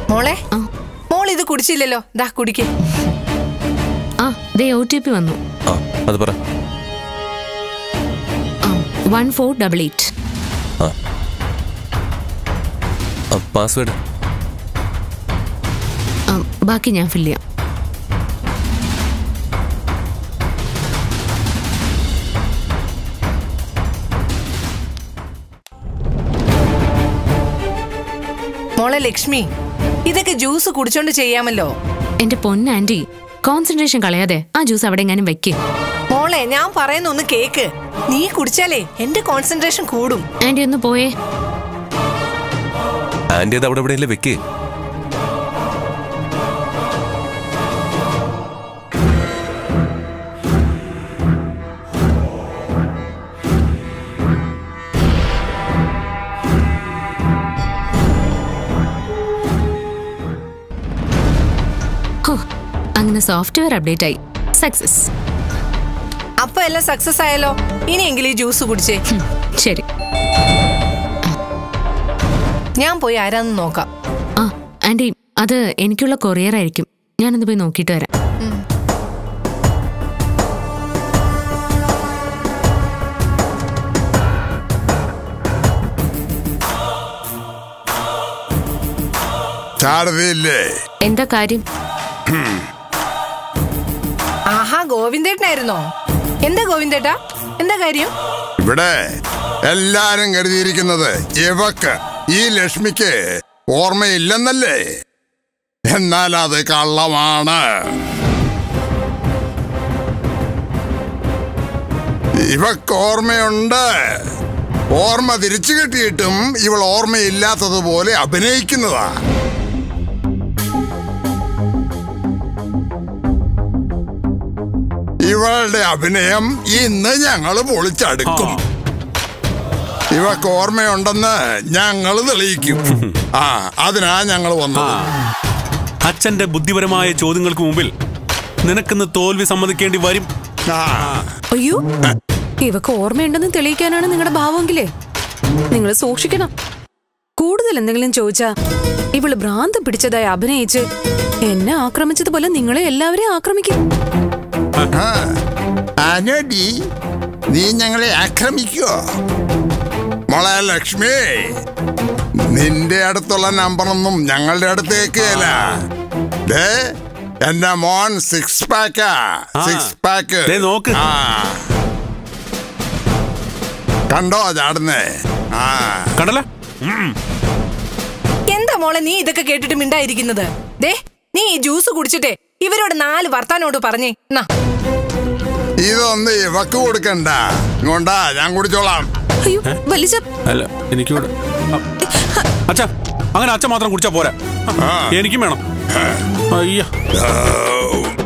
മോളെ മോൾ ഇത് കുടിച്ചില്ലല്ലോ, ദാ കുടിക്കേ. OTP വന്നു. അത് പറ. 1488. പാസ്വേഡ് ബാക്കി ഞാൻ ഫില്ല് ചെയ്യാം. മോളെ ലക്ഷ്മി, ഇതൊക്കെ ജ്യൂസ് കുടിച്ചോണ്ട് ചെയ്യാമല്ലോ. എന്റെ പൊന്നാൻറ്റി, കോൺസെൻട്രേഷൻ കളയാതെ ആ ജ്യൂസ് അവിടെ എങ്ങാനും വെക്ക്. മോളെ ഞാൻ പറയുന്ന ഒന്ന് കേക്ക്. നീ കുടിച്ചാലേ എന്റെ കോൺസെൻട്രേഷൻ കൂടും. ആന്റി ഒന്ന് പോയേ. ആന്റി അത് അവിടെ എവിടെയല്ലേ വെക്കേ. അങ്ങനെ സോഫ്റ്റ്വെയർ അപ്ഡേറ്റ് ആയി. സക്സസ്. അപ്പൊ എല്ലാം സക്സസ് ആയല്ലോ. ഇനിയെങ്കിലും ഈ ജ്യൂസ് കുടിച്ചേ. ശരി, ഞാൻ പോയി ആരാന്ന് നോക്കാം. ആന്റി, അത് എനിക്കുള്ള കൊറിയർ ആയിരിക്കും. ഞാനൊന്ന് പോയി നോക്കിയിട്ട് വരാം. എന്താ കാര്യം? ആഹാ, ഗോവിന്ദേട്ടനായിരുന്നോ? എന്താ ഗോവിന്ദേട്ടാ, എന്താ കാര്യം? ഇവിടെ എല്ലാരും കരുതിയിരിക്കുന്നത് ഇവക്ക്, ഈ ലക്ഷ്മിക്ക് ഓർമ്മയില്ലെന്നല്ലേ. എന്നാൽ അത് കള്ളമാണ്. ഇവക്ക് ഓർമ്മയുണ്ട്. ഓർമ്മ തിരിച്ചു കിട്ടിയിട്ടും ഇവൾ ഓർമ്മയില്ലാത്തതുപോലെ അഭിനയിക്കുന്നതാ. ഇവളുടെ അഭിനയം ഇന്ന് ഞങ്ങള് പൊളിച്ചടുക്കും. ഇവക്ക് ഓർമ്മയുണ്ടെന്ന് ഞങ്ങൾ തെളിയിക്കും. അതിനാ ഞങ്ങൾ വന്നത്. അച്ഛന്റെ ബുദ്ധിപരമായ ചോദ്യങ്ങൾക്ക് മുമ്പിൽ നിനക്കിന്ന് തോൽവി സമ്മതിക്കേണ്ടി വരും. അയ്യോ, ഇവക്ക് ഓർമ്മയുണ്ടെന്ന് തെളിയിക്കാനാണ് നിങ്ങളുടെ ഭാവമെങ്കിലേ നിങ്ങൾ സൂക്ഷിക്കണം. കൂടുതൽ എന്തെങ്കിലും ചോദിച്ചാ ഇവള് ഭ്രാന്തം പിടിച്ചതായി അഭിനയിച്ച് എന്നെ ആക്രമിച്ചതുപോലെ നിങ്ങളെ എല്ലാവരെയും ആക്രമിക്കും. നീ ഞങ്ങളെ ആക്രമിക്കോ? മോളെ ലക്ഷ്മി, നിന്റെ അടുത്തുള്ള നമ്പറൊന്നും ഞങ്ങളുടെ അടുത്തേക്കല്ല. എന്റെ മോൻ 6 പാക്ക് നോക്ക്. കണ്ടോ ചാടുന്നേ? കണ്ടല്ല. എന്താ മോളെ നീ ഇതൊക്കെ കേട്ടിട്ട് മിണ്ടായിരിക്കുന്നത്? നീ ഈ ജ്യൂസ് കുടിച്ചിട്ടേ ഇവരോട് 4 വർത്താനോട് പറഞ്ഞേ. ഇതൊന്ന് ഇവക്ക് കൊടുക്കണ്ട. ഇങ്ങോട്ടാ, ഞാൻ കുടിച്ചോളാം. അല്ല, എനിക്കൂടെ. അച്ഛാ, അങ്ങനെ അച്ഛൻ മാത്രം കുടിച്ചാ പോരാ, എനിക്കും വേണം. അയ്യ,